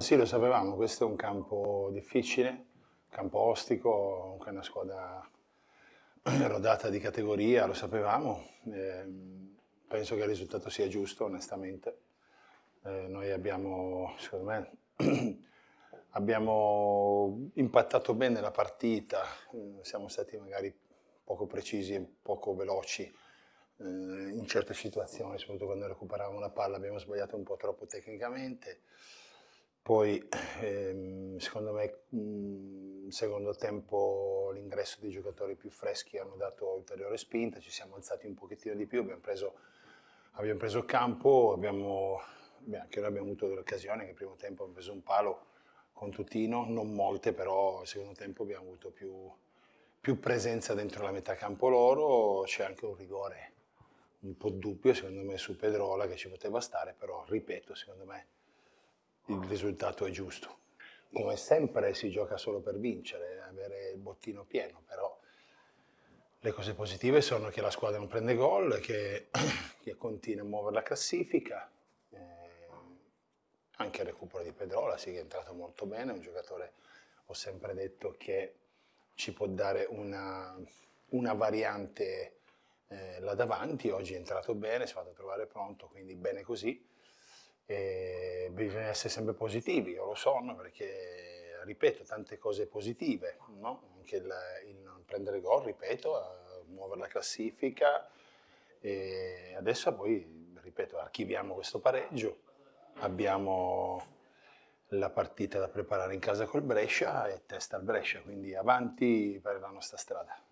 sì, lo sapevamo, questo è un campo difficile, campo ostico, comunque è una squadra rodata di categoria, lo sapevamo. Penso che il risultato sia giusto, onestamente. Noi abbiamo, secondo me, abbiamo impattato bene la partita, siamo stati magari poco precisi e poco veloci in certe situazioni, soprattutto quando recuperavamo la palla, abbiamo sbagliato un po' troppo tecnicamente. Poi, secondo me, secondo tempo l'ingresso dei giocatori più freschi hanno dato ulteriore spinta, ci siamo alzati un pochettino di più, abbiamo preso campo, anche noi abbiamo avuto delle occasioni, che il primo tempo abbiamo preso un palo con Tutino, non molte, però il secondo tempo abbiamo avuto più presenza dentro la metà campo loro, c'è anche un rigore un po' dubbio secondo me su Pedrola che ci poteva stare, però ripeto, secondo me il risultato è giusto. Come sempre si gioca solo per vincere, avere il bottino pieno, però le cose positive sono che la squadra non prende gol, che continua a muovere la classifica, anche il recupero di Pedrola, sì che è entrato molto bene, è un giocatore, ho sempre detto che ci può dare una variante là davanti, oggi è entrato bene, si è fatto trovare pronto, quindi bene così. E bisogna essere sempre positivi, io lo sono, perché, ripeto, tante cose positive, no? Anche il non prendere gol, ripeto, muovere la classifica, e adesso poi, ripeto, archiviamo questo pareggio, abbiamo la partita da preparare in casa col Brescia e testa al Brescia, quindi avanti per la nostra strada.